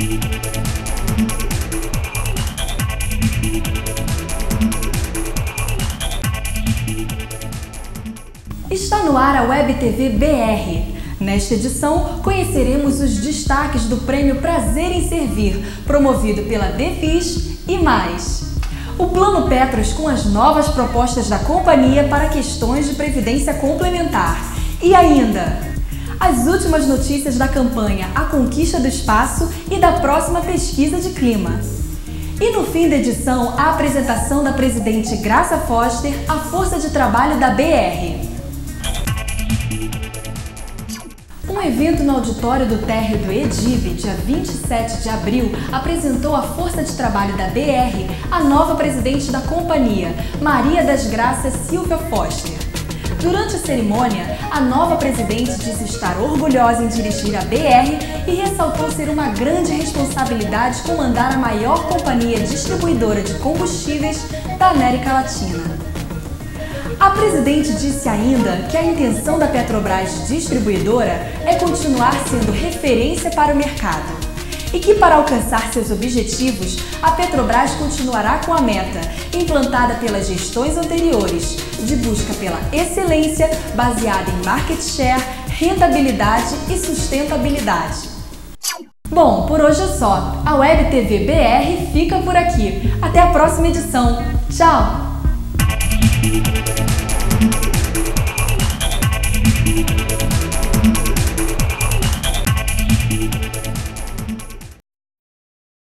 Está no ar a Web TV BR. Nesta edição, conheceremos os destaques do Prêmio Prazer em Servir, promovido pela Defis e mais. O Plano Petros com as novas propostas da companhia para questões de previdência complementar. E ainda, as últimas notícias da campanha A Conquista do Espaço e da próxima pesquisa de clima. E no fim da edição, a apresentação da presidente Graça Foster à força de trabalho da BR. Um evento no auditório do térreo do EDIV, dia 27 de abril, apresentou a força de trabalho da BR a nova presidente da companhia, Maria das Graças Silvia Foster. Durante a cerimônia, a nova presidente disse estar orgulhosa em dirigir a BR e ressaltou ser uma grande responsabilidade comandar a maior companhia distribuidora de combustíveis da América Latina. A presidente disse ainda que a intenção da Petrobras Distribuidora é continuar sendo referência para o mercado e que, para alcançar seus objetivos, a Petrobras continuará com a meta, implantada pelas gestões anteriores, de busca pela excelência baseada em market share, rentabilidade e sustentabilidade. Bom, por hoje é só. A Web TV BR fica por aqui. Até a próxima edição. Tchau!